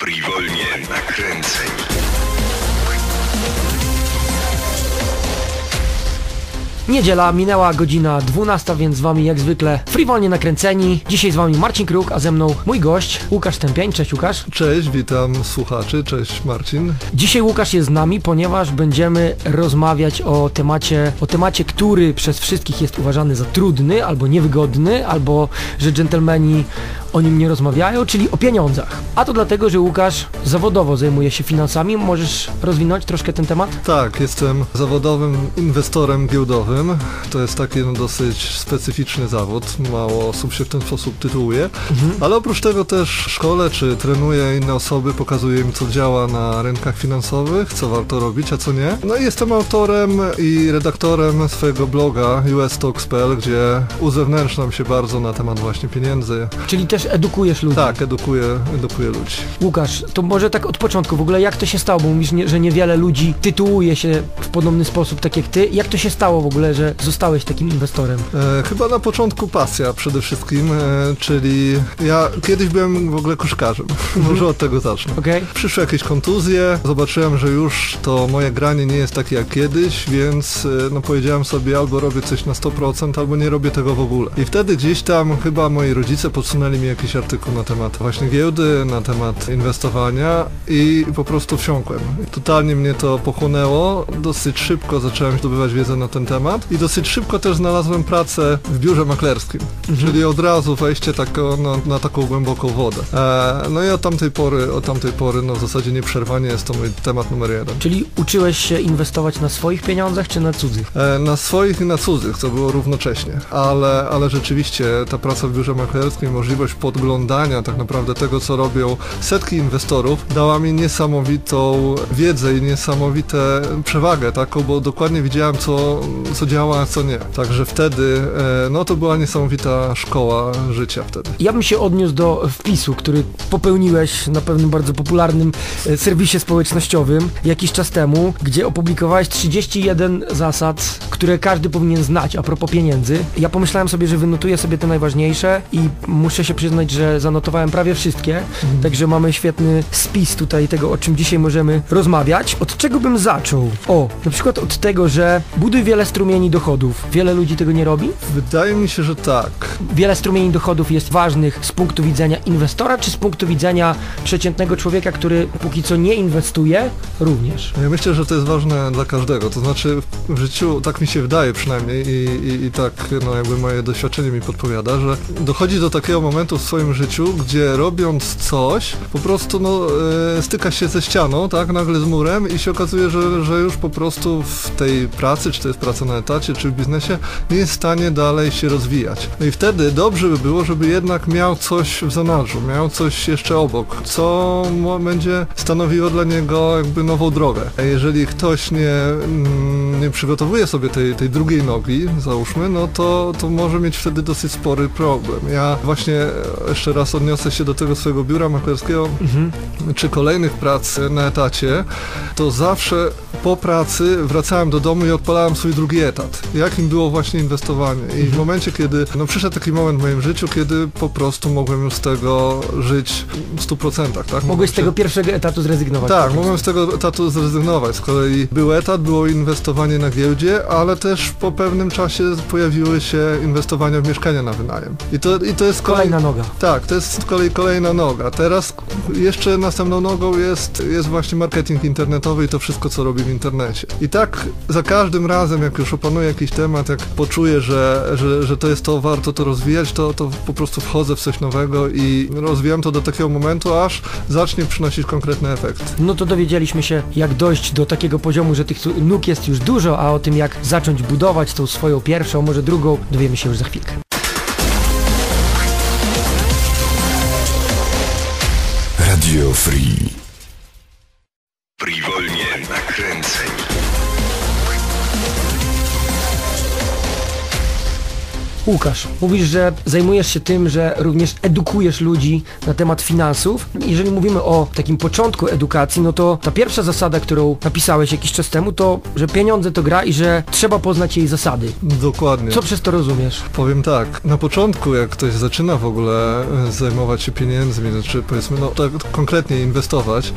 Frivolnie nakręceń. Niedziela, minęła godzina 12, więc z wami jak zwykle frivolnie nakręceni. Dzisiaj z wami Marcin Kruk, a ze mną mój gość Łukasz Stępień. Cześć Łukasz. Cześć, witam słuchaczy, cześć Marcin. Dzisiaj Łukasz jest z nami, ponieważ będziemy rozmawiać o temacie, który przez wszystkich jest uważany za trudny, albo niewygodny, albo że dżentelmeni o nim nie rozmawiają, czyli o pieniądzach. A to dlatego, że Łukasz zawodowo zajmuje się finansami. Możesz rozwinąć troszkę ten temat? Tak, jestem zawodowym inwestorem giełdowym. To jest taki dosyć specyficzny zawód. Mało osób się w ten sposób tytułuje. Ale oprócz tego też szkolę czy trenuję inne osoby, pokazuję im, co działa na rynkach finansowych, co warto robić, a co nie. No i jestem autorem i redaktorem swojego bloga ustalks.pl, gdzie uzewnętrzniam się bardzo na temat właśnie pieniędzy. Czyli też edukujesz ludzi. Tak, edukuję ludzi. Łukasz, to może tak od początku, w ogóle jak to się stało, bo mówisz, że niewiele ludzi tytułuje się w podobny sposób, tak jak ty. Jak to się stało w ogóle, że zostałeś takim inwestorem? Chyba na początku pasja przede wszystkim, czyli ja kiedyś byłem w ogóle koszykarzem. Może od tego zacznę. Okay. Przyszły jakieś kontuzje, zobaczyłem, że już to moje granie nie jest takie jak kiedyś, więc powiedziałem sobie, albo robię coś na 100%, albo nie robię tego w ogóle. I wtedy gdzieś tam chyba moi rodzice podsunęli mi jakiś artykuł na temat właśnie giełdy, na temat inwestowania i po prostu wsiąkłem. Totalnie mnie to pochłonęło, dosyć szybko zacząłem zdobywać wiedzę na ten temat i dosyć szybko też znalazłem pracę w biurze maklerskim, czyli od razu wejście na taką głęboką wodę. No i od tamtej pory w zasadzie nieprzerwanie jest to mój temat numer jeden. Czyli uczyłeś się inwestować na swoich pieniądzach czy na cudzych? Na swoich i na cudzych, co było równocześnie, ale rzeczywiście ta praca w biurze maklerskim, możliwość podglądania tak naprawdę tego, co robią setki inwestorów, dała mi niesamowitą wiedzę i niesamowitą przewagę taką, bo dokładnie widziałem, co działa, a co nie. Także wtedy, to była niesamowita szkoła życia wtedy. Ja bym się odniósł do wpisu, który popełniłeś na pewnym bardzo popularnym serwisie społecznościowym jakiś czas temu, gdzie opublikowałeś 31 zasad, które każdy powinien znać a propos pieniędzy. Ja pomyślałem sobie, że wynotuję sobie te najważniejsze i muszę się przyznać, że zanotowałem prawie wszystkie, także mamy świetny spis tutaj tego, o czym dzisiaj możemy rozmawiać. Od czego bym zaczął? Na przykład od tego, że buduj wiele strumieni dochodów. Wiele ludzi tego nie robi? Wydaje mi się, że tak. Wiele strumieni dochodów jest ważnych z punktu widzenia inwestora, czy z punktu widzenia przeciętnego człowieka, który póki co nie inwestuje, również? Ja myślę, że to jest ważne dla każdego, to znaczy w życiu, tak mi się wydaje przynajmniej i tak jakby moje doświadczenie mi podpowiada, że dochodzi do takiego momentu w swoim życiu, gdzie robiąc coś, po prostu styka się ze ścianą, tak, nagle z murem i się okazuje, że już po prostu w tej pracy, czy to jest praca na etacie, czy w biznesie, nie jest w stanie dalej się rozwijać. No i wtedy dobrze by było, żeby jednak miał coś w zanadrzu, miał coś jeszcze obok, co będzie stanowiło dla niego jakby nową drogę. A jeżeli ktoś nie przygotowuje sobie tej drugiej nogi, załóżmy, to może mieć wtedy dosyć spory problem. Ja właśnie jeszcze raz odniosę się do tego swojego biura maklerskiego, czy kolejnych prac na etacie, to zawsze po pracy wracałem do domu i odpalałem swój drugi etat. Jakim było właśnie inwestowanie. I w momencie, kiedy przyszedł taki moment w moim życiu, kiedy po prostu mogłem już z tego żyć w 100%. Tak? Mogłeś z tego pierwszego etatu zrezygnować? Tak, mogłem z tego etatu zrezygnować. Z kolei był etat, było inwestowanie na giełdzie, ale też po pewnym czasie pojawiły się inwestowania w mieszkania na wynajem. I to jest kolejna noga. Tak, to jest z kolei kolejna noga. Teraz jeszcze następną nogą jest właśnie marketing internetowy i to wszystko, co robi w internecie. I tak za każdym razem, jak już opanuję jakiś temat, jak poczuję, że to jest to, warto to rozwijać, to po prostu wchodzę w coś nowego i rozwijam to do takiego momentu, aż zacznie przynosić konkretny efekt. No to dowiedzieliśmy się, jak dojść do takiego poziomu, że tych nóg jest już dużo, a o tym, jak zacząć budować tą swoją pierwszą, może drugą, dowiemy się już za chwilkę. Radio Free. Frivolnie nakręceń. Łukasz, mówisz, że zajmujesz się tym, że również edukujesz ludzi na temat finansów. Jeżeli mówimy o takim początku edukacji, no to ta pierwsza zasada, którą napisałeś jakiś czas temu, to, że pieniądze to gra i że trzeba poznać jej zasady. Dokładnie. Co przez to rozumiesz? Powiem tak, na początku jak ktoś zaczyna w ogóle zajmować się pieniędzmi, znaczy powiedzmy, no tak konkretnie inwestować,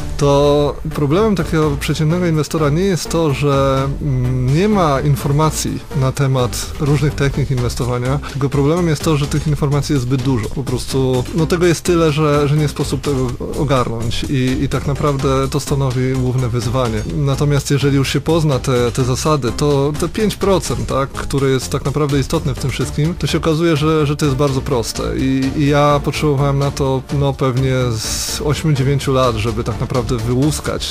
to problemem takiego przeciętnego inwestora nie jest to, że nie ma informacji na temat różnych technik inwestowania, tylko problemem jest to, że tych informacji jest zbyt dużo. Po prostu, no tego jest tyle, że nie sposób tego ogarnąć i tak naprawdę to stanowi główne wyzwanie. Natomiast jeżeli już się pozna te zasady, to te 5%, tak, które jest tak naprawdę istotne w tym wszystkim, to się okazuje, że to jest bardzo proste i ja potrzebowałem na to no pewnie z 8-9 lat, żeby tak naprawdę wyłuskać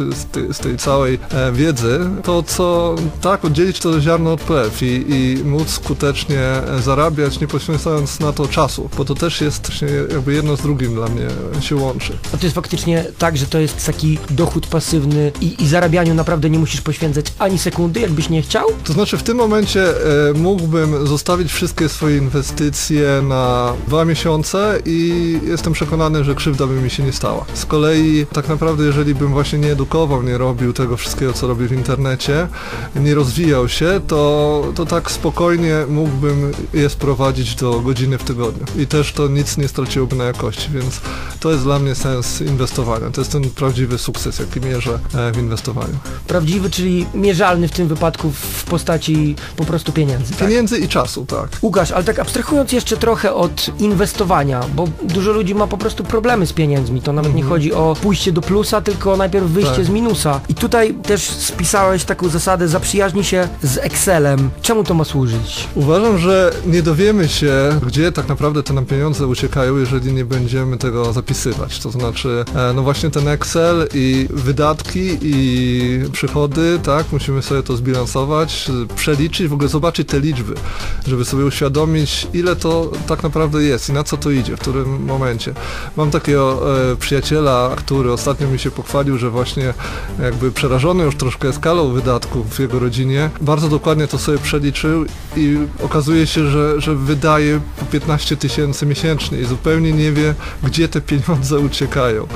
z tej całej wiedzy to, co tak, oddzielić to ziarno od plew i móc skutecznie zarabiać, nie poświęcając na to czasu, bo to też jest jakby jedno z drugim dla mnie się łączy. A to jest faktycznie tak, że to jest taki dochód pasywny i zarabianiu naprawdę nie musisz poświęcać ani sekundy, jakbyś nie chciał? To znaczy w tym momencie mógłbym zostawić wszystkie swoje inwestycje na 2 miesiące i jestem przekonany, że krzywda by mi się nie stała. Z kolei tak naprawdę jeżeli bym właśnie nie edukował, nie robił tego wszystkiego, co robię w internecie, nie rozwijał się, to tak spokojnie mógłbym je sprowadzić do godziny w tygodniu. I też to nic nie straciłoby na jakości, więc to jest dla mnie sens inwestowania. To jest ten prawdziwy sukces, jaki mierzę w inwestowaniu. Prawdziwy, czyli mierzalny w tym wypadku w postaci po prostu pieniędzy. Pieniędzy i czasu, tak. Łukasz, ale tak abstrahując jeszcze trochę od inwestowania, bo dużo ludzi ma po prostu problemy z pieniędzmi. To nawet nie chodzi o pójście do plusa, tylko najpierw wyjście z minusa. I tutaj też spisałeś taką zasadę, zaprzyjaźnij się z Excelem. Czemu to ma służyć? Uważam, że nie dowiemy się, gdzie tak naprawdę te nam pieniądze uciekają, jeżeli nie będziemy tego zapisywać. To znaczy, no właśnie ten Excel i wydatki i przychody, tak, musimy sobie to zbilansować, przeliczyć, w ogóle zobaczyć te liczby, żeby sobie uświadomić, ile to tak naprawdę jest i na co to idzie, w którym momencie. Mam takiego przyjaciela, który ostatnio mi się pochwalił, że właśnie jakby przerażony już troszkę skalą wydatków w jego rodzinie, bardzo dokładnie to sobie przeliczył i okazuje się, że wydaje po 15 000 miesięcznie i zupełnie nie wie, gdzie te pieniądze uciekają.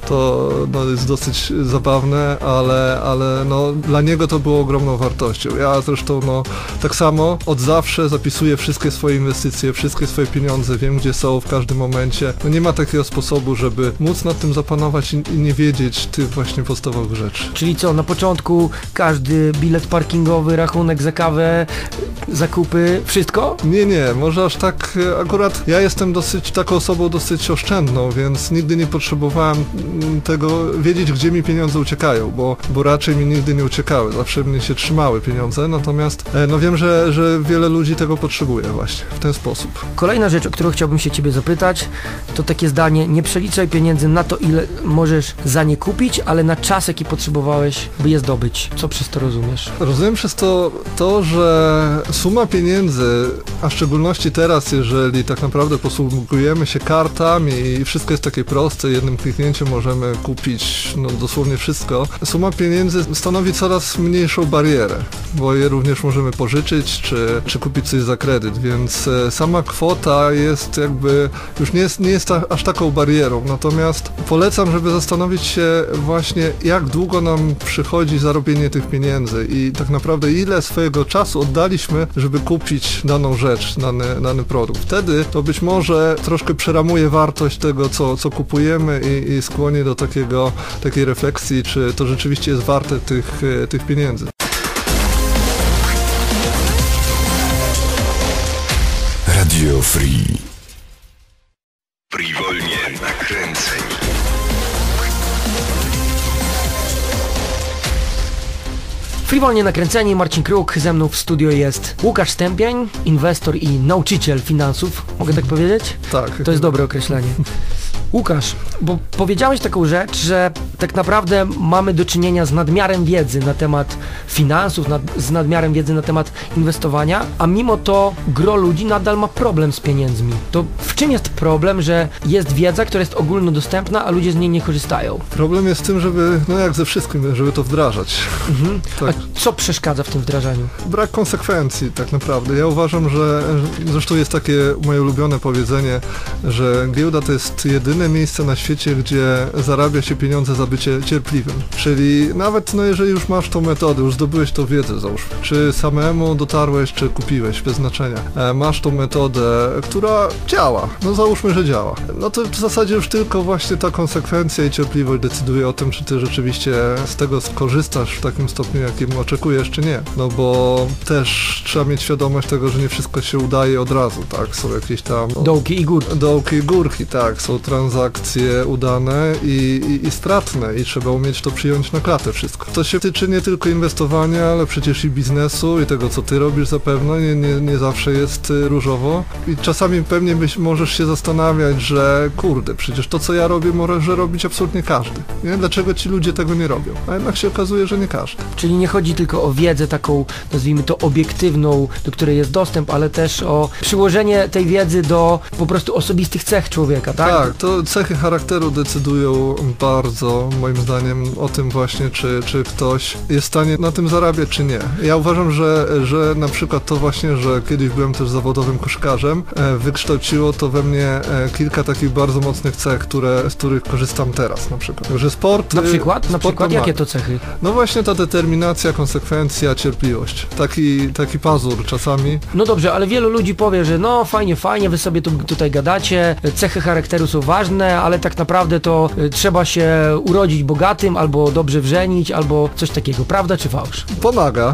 To no, jest dosyć zabawne, ale no, dla niego to było ogromną wartością. Ja zresztą no, tak samo od zawsze zapisuję wszystkie swoje inwestycje, wszystkie swoje pieniądze, wiem gdzie są w każdym momencie. No, nie ma takiego sposobu, żeby móc nad tym zapanować i nie wiedzieć tych właśnie podstawowych rzeczy. Czyli co, na początku każdy bilet parkingowy, rachunek za kawę, zakupy, wszystko? Nie, może aż tak, akurat ja jestem taką osobą dosyć oszczędną, więc nigdy nie potrzebowałem tego wiedzieć, gdzie mi pieniądze uciekają, bo raczej mi nigdy nie uciekały, zawsze mnie się trzymały pieniądze, natomiast no wiem, że wiele ludzi tego potrzebuje właśnie w ten sposób. Kolejna rzecz, o którą chciałbym się ciebie zapytać, to takie zdanie, nie przeliczaj pieniędzy na to, ile możesz za nie kupić, ale na czas, jaki potrzebowałeś, by je zdobyć. Co przez to rozumiesz? Rozumiem przez to, że suma pieniędzy, a w szczególności teraz, jeżeli tak naprawdę posługujemy się kartami i wszystko jest takie proste, jednym kliknięciem możemy kupić no, dosłownie wszystko, suma pieniędzy stanowi coraz mniejszą barierę, bo je również możemy pożyczyć, czy kupić coś za kredyt, więc sama kwota jest jakby, już nie jest aż taką barierą, natomiast polecam, żeby zastanowić się właśnie, jak długo nam przychodzi zarobienie tych pieniędzy i tak naprawdę ile swojego czasu oddaliśmy, żeby kupić daną rzecz, dany produkt. Wtedy to być może troszkę przeramuje wartość tego, co kupujemy i skłoni do takiej refleksji, czy to rzeczywiście jest warte tych pieniędzy. Radio Free. Frivolnie nakręceni. Frivolnie nakręceni, Marcin Kruk, ze mną w studio jest Łukasz Stępień, inwestor i nauczyciel finansów, mogę tak powiedzieć? Tak. To jest dobre określenie. Łukasz, bo powiedziałeś taką rzecz, że tak naprawdę mamy do czynienia z nadmiarem wiedzy na temat finansów, z nadmiarem wiedzy na temat inwestowania, a mimo to gro ludzi nadal ma problem z pieniędzmi. To w czym jest problem, że jest wiedza, która jest ogólnodostępna, a ludzie z niej nie korzystają? Problem jest w tym, żeby, no jak ze wszystkim, żeby to wdrażać. Tak. A co przeszkadza w tym wdrażaniu? Brak konsekwencji tak naprawdę. Ja uważam, że zresztą jest takie moje ulubione powiedzenie, że giełda to jest jedyne miejsce na świecie, gdzie zarabia się pieniądze za bycie cierpliwym. Czyli nawet jeżeli już masz tą metodę, już zdobyłeś tą wiedzę, załóżmy, czy samemu dotarłeś, czy kupiłeś, bez znaczenia. Masz tą metodę, która działa. No załóżmy, że działa. No to w zasadzie już tylko właśnie ta konsekwencja i cierpliwość decyduje o tym, czy ty rzeczywiście z tego skorzystasz w takim stopniu, jakim oczekujesz, czy nie. No bo też trzeba mieć świadomość tego, że nie wszystko się udaje od razu, tak? Są jakieś tam... Dołki i górki. Dołki i górki, tak. Są transakcje udane i stratne i trzeba umieć to przyjąć na klatę wszystko. To się tyczy nie tylko inwestowania, ale przecież i biznesu i tego, co ty robisz zapewne. Nie zawsze jest różowo. I czasami pewnie możesz się zastanawiać, że kurde, przecież to, co ja robię, może robić absolutnie każdy. Nie? Dlaczego ci ludzie tego nie robią? A jednak się okazuje, że nie każdy. Czyli nie chodzi tylko o wiedzę taką, nazwijmy to obiektywną, do której jest dostęp, ale też o przyłożenie tej wiedzy do po prostu osobistych cech człowieka, tak? Tak, to cechy charakteru decydują bardzo, moim zdaniem, o tym właśnie, czy ktoś jest w stanie na tym zarabiać, czy nie. Ja uważam, że na przykład to właśnie, że kiedyś byłem też zawodowym koszykarzem, wykształciło to we mnie kilka takich bardzo mocnych cech, z których korzystam teraz na przykład. Że sport... Na przykład? Na przykład pomaga. jakie to cechy? No właśnie ta determinacja, konsekwencja, cierpliwość. Taki pazur czasami. No dobrze, ale wielu ludzi powie, że no fajnie, wy sobie tutaj gadacie, cechy charakteru są ważne, ale tak naprawdę to trzeba się urodzić bogatym, albo dobrze wrzenić, albo coś takiego. Prawda czy fałsz? Pomaga.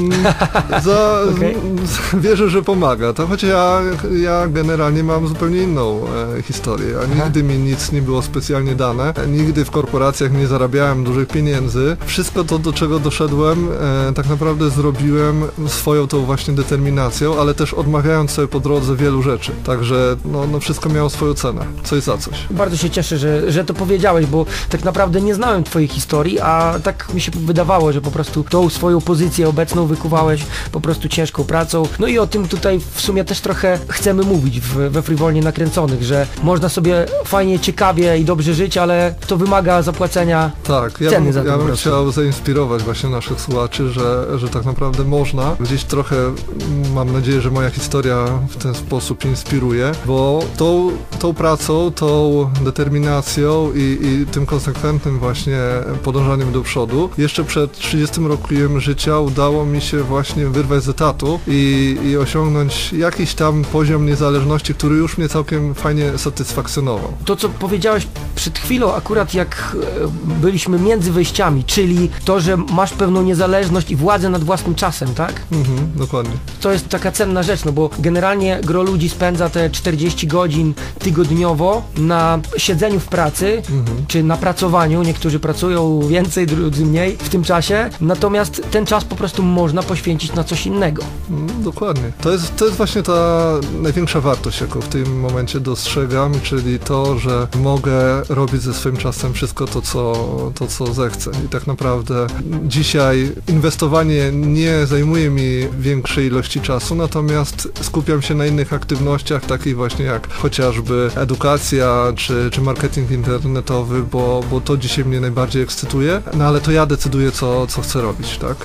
Okay. Wierzę, że pomaga. To choć ja generalnie mam zupełnie inną historię. Nigdy mi nic nie było specjalnie dane. Nigdy w korporacjach nie zarabiałem dużych pieniędzy. Wszystko to, do czego doszedłem, tak naprawdę zrobiłem swoją tą właśnie determinacją, ale też odmawiając sobie po drodze wielu rzeczy. Także no wszystko miało swoją cenę. Coś za coś. Bardzo się cieszę, że to powiedziałeś, bo tak naprawdę nie znałem twojej historii, a tak mi się wydawało, że po prostu tą swoją pozycję obecną wykuwałeś po prostu ciężką pracą. No i o tym tutaj w sumie też trochę chcemy mówić we Frywolnie Nakręconych, że można sobie fajnie, ciekawie i dobrze żyć, ale to wymaga zapłacenia ceny za to. Ja bym chciał zainspirować właśnie naszych słuchaczy, że tak naprawdę można. Gdzieś trochę mam nadzieję, że moja historia w ten sposób inspiruje, bo tą pracą, tą determinacją i tym konsekwentnym właśnie podążaniem do przodu, jeszcze przed 30 rokiem życia udało mi się właśnie wyrwać z etatu i osiągnąć jakiś tam poziom niezależności, który już mnie całkiem fajnie satysfakcjonował. To, co powiedziałeś przed chwilą, akurat jak byliśmy między wyjściami, czyli to, że masz pewną niezależność i władzę nad własnym czasem, tak? Dokładnie. To jest taka cenna rzecz, no bo generalnie gro ludzi spędza te 40 godzin tygodniowo na siedzeniu w pracy, czy na pracowaniu. Niektórzy pracują więcej, drudzy mniej w tym czasie, natomiast ten czas po prostu można poświęcić na coś innego. Dokładnie. To jest właśnie ta największa wartość, jaką w tym momencie dostrzegam, czyli to, że mogę robić ze swoim czasem wszystko to, co zechcę. I tak naprawdę dzisiaj inwestowanie nie zajmuje mi większej ilości czasu, natomiast skupiam się na innych aktywnościach, takich właśnie jak chociażby edukacja, czy marketing internetowy, bo to dzisiaj mnie najbardziej ekscytuje, no ale to ja decyduję, co chcę robić, tak?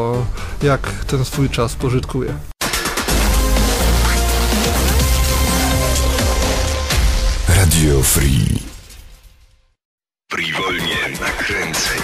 Jak ten swój czas pożytkuję. Radio Free. Frywolnie nakręceni.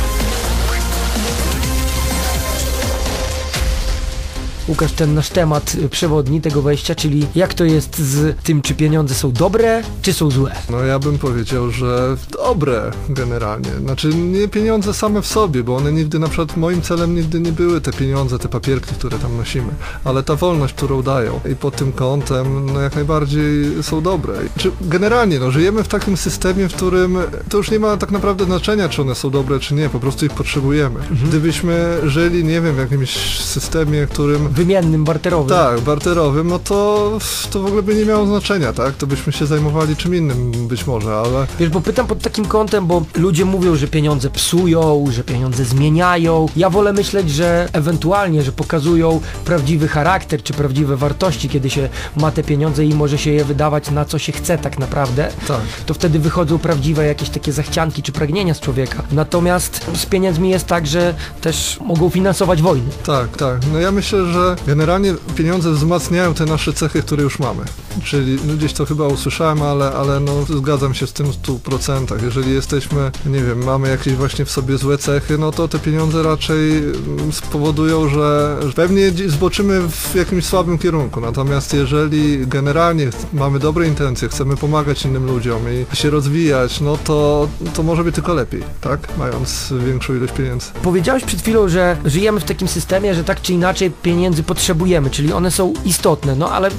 Łukasz, ten nasz temat przewodni tego wejścia, czyli jak to jest z tym, czy pieniądze są dobre, czy są złe? No ja bym powiedział, że dobre generalnie. Znaczy nie pieniądze same w sobie, bo one nigdy, na przykład moim celem nigdy nie były te pieniądze, te papierki, które tam nosimy, ale ta wolność, którą dają i pod tym kątem, no jak najbardziej są dobre. Czy generalnie, no żyjemy w takim systemie, w którym to już nie ma tak naprawdę znaczenia, czy one są dobre, czy nie, po prostu ich potrzebujemy. Gdybyśmy żyli, nie wiem, w jakimś systemie, w którym wymiennym, barterowym. Tak, barterowym, no to w ogóle by nie miało znaczenia, tak? To byśmy się zajmowali czym innym być może, ale... Wiesz, bo pytam pod takim kątem, bo ludzie mówią, że pieniądze psują, że pieniądze zmieniają. Ja wolę myśleć, że ewentualnie, że pokazują prawdziwy charakter, czy prawdziwe wartości, kiedy się ma te pieniądze i może się je wydawać na co się chce tak naprawdę. Tak. To wtedy wychodzą prawdziwe jakieś takie zachcianki, czy pragnienia z człowieka. Natomiast z pieniędzmi jest tak, że też mogą finansować wojny. Tak, tak. No ja myślę, że generalnie pieniądze wzmacniają te nasze cechy, które już mamy. Czyli gdzieś to chyba usłyszałem, ale no zgadzam się z tym w 100%. Jeżeli jesteśmy, nie wiem, mamy jakieś właśnie w sobie złe cechy, no to te pieniądze raczej spowodują, że pewnie zboczymy w jakimś słabym kierunku. Natomiast jeżeli generalnie mamy dobre intencje, chcemy pomagać innym ludziom i się rozwijać, no to może być tylko lepiej, tak? Mając większą ilość pieniędzy. Powiedziałeś przed chwilą, że żyjemy w takim systemie, że tak czy inaczej pieniędzy potrzebujemy, czyli one są istotne, no ale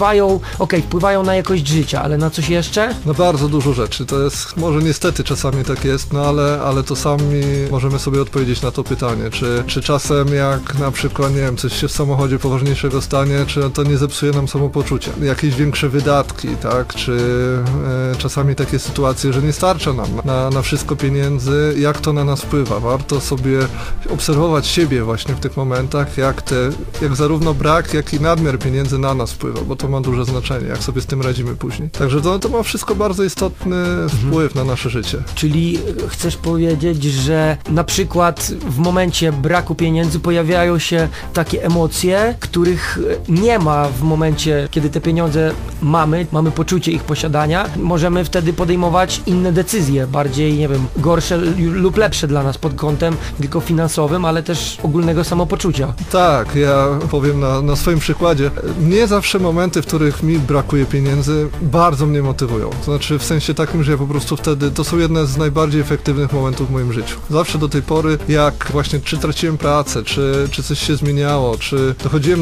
wpływają na jakość życia, ale na coś jeszcze? No bardzo dużo rzeczy, to jest, może niestety czasami tak jest, no ale to sami możemy sobie odpowiedzieć na to pytanie, czy czasem jak na przykład, nie wiem, coś się w samochodzie poważniejszego stanie, czy to nie zepsuje nam samopoczucia. Jakieś większe wydatki, tak, czy czasami takie sytuacje, że nie starcza nam na wszystko pieniędzy, jak to na nas wpływa. Warto sobie obserwować siebie właśnie w tych momentach, jak zarówno brak, jak i nadmiar pieniędzy na nas wpływa, bo to ma duże znaczenie, jak sobie z tym radzimy później. Także to ma wszystko bardzo istotny wpływ na nasze życie. Czyli chcesz powiedzieć, że na przykład w momencie braku pieniędzy pojawiają się takie emocje, których nie ma w momencie, kiedy te pieniądze mamy poczucie ich posiadania, możemy wtedy podejmować inne decyzje, bardziej, nie wiem, gorsze lub lepsze dla nas pod kątem tylko finansowym, ale też ogólnego samopoczucia. Tak, ja powiem na swoim przykładzie. Nie zawsze momenty, w których mi brakuje pieniędzy, bardzo mnie motywują. To znaczy w sensie takim, że ja po prostu wtedy, to są jedne z najbardziej efektywnych momentów w moim życiu. Zawsze do tej pory, jak właśnie czy traciłem pracę, czy coś się zmieniało, czy dochodziłem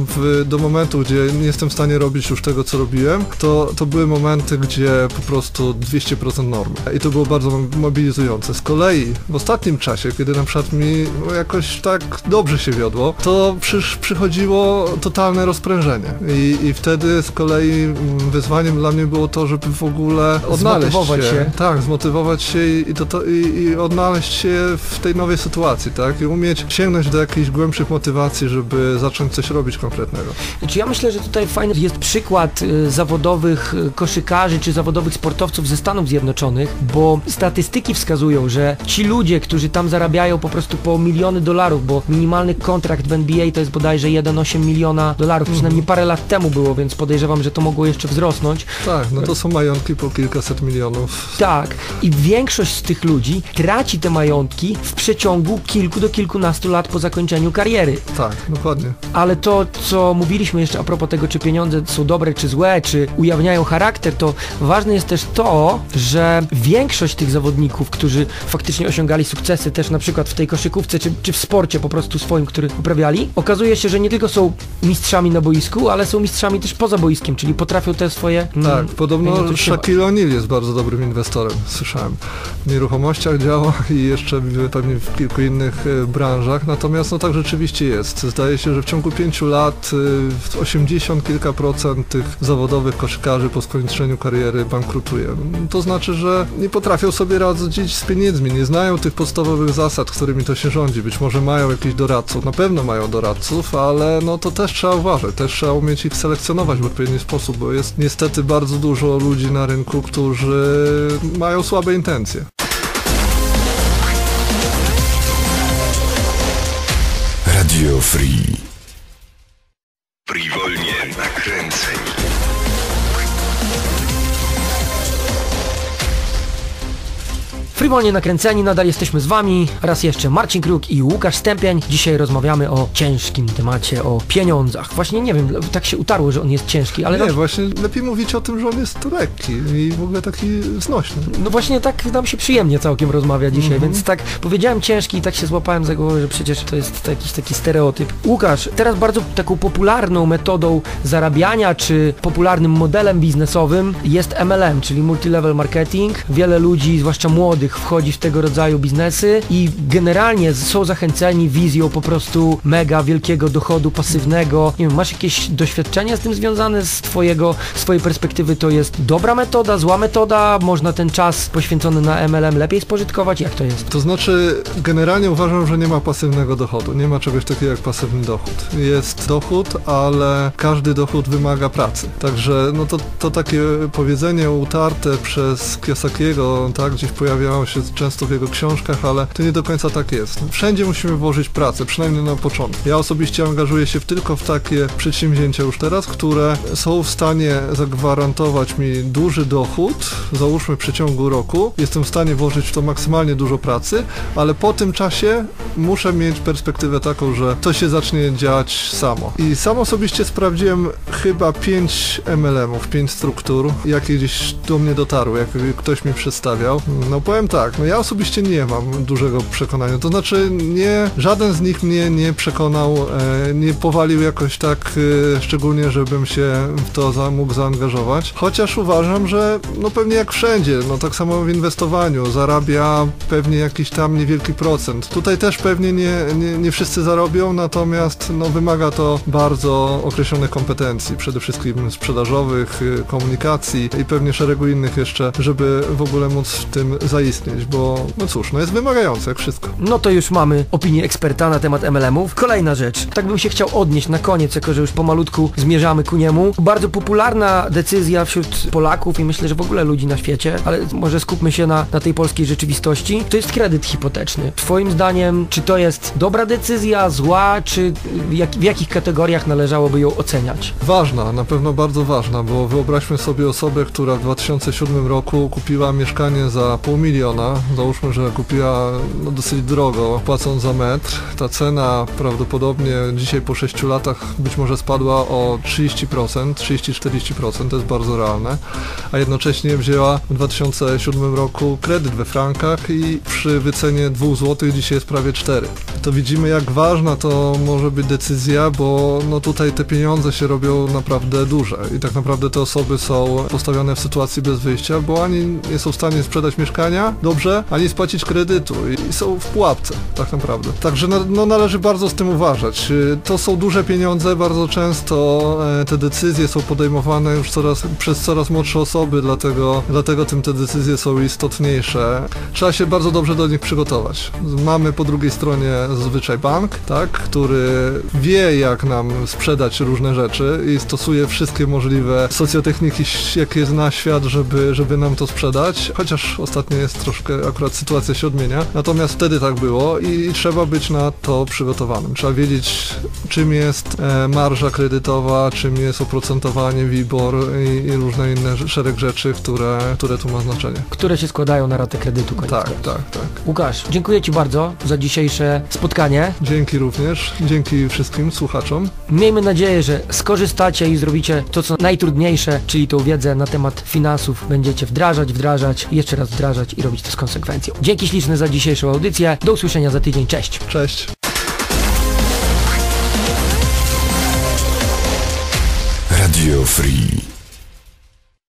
do momentu, gdzie nie jestem w stanie robić już tego, co robiłem, to były momenty, gdzie po prostu 200% normy. I to było bardzo mobilizujące. Z kolei w ostatnim czasie, kiedy na przykład mi jakoś tak dobrze się wiodło, to przychodziło totalne rozprężenie. I wtedy z kolei wyzwaniem dla mnie było to, żeby w ogóle odnaleźć się. Tak, zmotywować się i odnaleźć się w tej nowej sytuacji, tak? I umieć sięgnąć do jakichś głębszych motywacji, żeby zacząć coś robić konkretnego. Znaczy ja myślę, że tutaj fajny jest przykład zawodowych koszykarzy czy zawodowych sportowców ze Stanów Zjednoczonych, bo statystyki wskazują, że ci ludzie, którzy tam zarabiają po prostu po miliony dolarów, bo minimalny kontrakt w NBA to jest bodajże 1,8 miliona dolarów, przynajmniej parę lat temu było, więc podejrzewam, że to mogło jeszcze wzrosnąć. Tak, no to są majątki po kilkaset milionów. Tak, i większość z tych ludzi traci te majątki w przeciągu kilku do kilkunastu lat po zakończeniu kariery. Tak, dokładnie. Ale to, co mówiliśmy jeszcze a propos tego, czy pieniądze są dobre, czy złe, czy ujawniają charakter, to ważne jest też to, że większość tych zawodników, którzy faktycznie osiągali sukcesy też na przykład w tej koszykówce, czy w sporcie po prostu swoim, który uprawiali, okazuje się, że nie tylko są mistrzami na boisku, ale są mistrzami też poza boiskiem, czyli potrafią te swoje... Tak, podobno Shaquille O'Neal jest bardzo dobrym inwestorem, słyszałem. W nieruchomościach działa i jeszcze pewnie w kilku innych branżach, natomiast no tak rzeczywiście jest. Zdaje się, że w ciągu 5 lat 80 kilka procent tych zawodowych koszykarzy po skończeniu kariery bankrutuje. To znaczy, że nie potrafią sobie radzić z pieniędzmi, nie znają tych podstawowych zasad, którymi to się rządzi. Być może mają jakichś doradców, na pewno mają doradców, ale no to też trzeba uważać, też trzeba umieć ich selekcjonować w odpowiedni sposób, bo jest niestety bardzo dużo ludzi na rynku, którzy mają słabe intencje. Radio Free. Frivolnie nakręceni. Frywolnie nakręceni, nadal jesteśmy z wami. Raz jeszcze Marcin Kruk i Łukasz Stępień. Dzisiaj rozmawiamy o ciężkim temacie, o pieniądzach. Właśnie nie wiem, tak się utarło, że on jest ciężki, ale... Nie, właśnie lepiej mówić o tym, że on jest lekki i w ogóle taki znośny. No właśnie tak nam się przyjemnie całkiem rozmawia dzisiaj, więc tak powiedziałem ciężki i tak się złapałem za głowę, że przecież to jest jakiś taki stereotyp. Łukasz, teraz bardzo taką popularną metodą zarabiania, czy popularnym modelem biznesowym jest MLM, czyli Multilevel Marketing. Wiele ludzi, zwłaszcza młodych, młodych wchodzi w tego rodzaju biznesy i generalnie są zachęceni wizją po prostu mega wielkiego dochodu pasywnego. Nie wiem, masz jakieś doświadczenia z tym związane z swojej perspektywy? To jest dobra metoda, zła metoda? Można ten czas poświęcony na MLM lepiej spożytkować? Jak to jest? To znaczy, generalnie uważam, że nie ma pasywnego dochodu. Nie ma czegoś takiego jak pasywny dochód. Jest dochód, ale każdy dochód wymaga pracy. Także no to takie powiedzenie utarte przez Kiyosakiego, tak, gdzieś pojawiało się często w jego książkach, ale to nie do końca tak jest. Wszędzie musimy włożyć pracę, przynajmniej na początku. Ja osobiście angażuję się tylko w takie przedsięwzięcia już teraz, które są w stanie zagwarantować mi duży dochód, załóżmy w przeciągu roku. Jestem w stanie włożyć w to maksymalnie dużo pracy, ale po tym czasie muszę mieć perspektywę taką, że to się zacznie dziać samo. I sam osobiście sprawdziłem chyba 5 MLM-ów, 5 struktur, jakie gdzieś do mnie dotarły, jak ktoś mi przedstawiał. No powiem tak, no ja osobiście nie mam dużego przekonania, to znaczy żaden z nich mnie nie przekonał, nie powalił jakoś tak szczególnie, żebym się w to mógł zaangażować, chociaż uważam, że no pewnie jak wszędzie, no tak samo w inwestowaniu, zarabia pewnie jakiś tam niewielki procent. Tutaj też pewnie nie wszyscy zarobią, natomiast no wymaga to bardzo określonych kompetencji, przede wszystkim sprzedażowych, komunikacji i pewnie szeregu innych jeszcze, żeby w ogóle móc w tym zaistnieć, bo no cóż, no jest wymagające jak wszystko. No to już mamy opinię eksperta na temat MLM-ów. Kolejna rzecz, tak bym się chciał odnieść na koniec, jako że już pomalutku zmierzamy ku niemu. Bardzo popularna decyzja wśród Polaków i myślę, że w ogóle ludzi na świecie, ale może skupmy się na tej polskiej rzeczywistości, to jest kredyt hipoteczny. Twoim zdaniem, czy to jest dobra decyzja, zła, czy w jakich kategoriach należałoby ją oceniać? Ważna, na pewno bardzo ważna, bo wyobraźmy sobie osobę, która w 2007 roku kupiła mieszkanie za $500 000, załóżmy, że kupiła no dosyć drogo, płacąc za metr. Ta cena prawdopodobnie dzisiaj po 6 latach być może spadła o 30%, 30-40%, to jest bardzo realne, a jednocześnie wzięła w 2007 roku kredyt we frankach i przy wycenie 2 zł dzisiaj jest prawie 4. To widzimy, jak ważna to może być decyzja, bo no tutaj te pieniądze się robią naprawdę duże i tak naprawdę te osoby są postawione w sytuacji bez wyjścia, bo ani nie są w stanie sprzedać mieszkania dobrze, ani spłacić kredytu i są w pułapce tak naprawdę. Także no należy bardzo z tym uważać. To są duże pieniądze, bardzo często te decyzje są podejmowane już przez coraz młodsze osoby, dlatego tym te decyzje są istotniejsze. Trzeba się bardzo dobrze do nich przygotować. Mamy po drugiej stronie zazwyczaj bank, tak, który wie, jak nam sprzedać różne rzeczy i stosuje wszystkie możliwe socjotechniki, jakie zna świat, żeby nam to sprzedać, chociaż ostatnio jest troszkę, akurat sytuacja się odmienia. Natomiast wtedy tak było i trzeba być na to przygotowanym. Trzeba wiedzieć, czym jest marża kredytowa, czym jest oprocentowanie, WIBOR i różne inne szereg rzeczy, które tu ma znaczenie. Które się składają na ratę kredytu. Tak. Łukasz, dziękuję Ci bardzo za dzisiejsze spotkanie. Dzięki również. Dzięki wszystkim słuchaczom. Miejmy nadzieję, że skorzystacie i zrobicie to, co najtrudniejsze, czyli tą wiedzę na temat finansów będziecie wdrażać, jeszcze raz wdrażać i robić to z konsekwencją. Dzięki śliczne za dzisiejszą audycję. Do usłyszenia za tydzień. Cześć. Cześć. Radio Free.